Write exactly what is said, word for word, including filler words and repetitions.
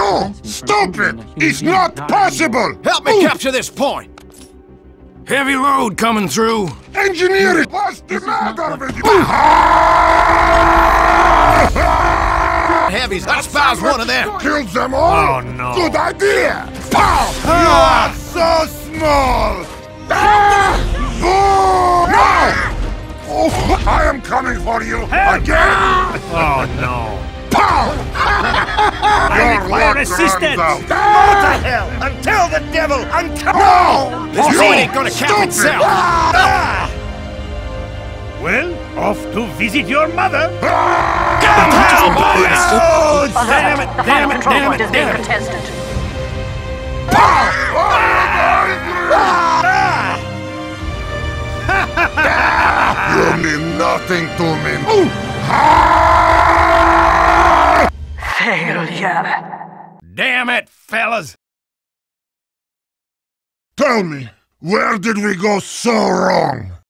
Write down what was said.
No! Stupid! It's not possible! Help me capture this point! Heavy load coming through. Engineer it! What's the matter with you? Heavies, that spow's one of them. Kill them all? Oh, no. Good idea! Pow! You are so small! Ah! Boom! No! Oh, I am coming for you again! Oh, no. Pow! I require assistance! Go to hell! Until the devil uncover! No! This point ain't gonna cap Stupid. itself. Ah! Well, off to visit your mother. Come on, boys! Oh, Damn it, damn it, damn it, damn it. Contested. You mean nothing to me. Failure. Damn it, fellas! Tell me, where did we go so wrong?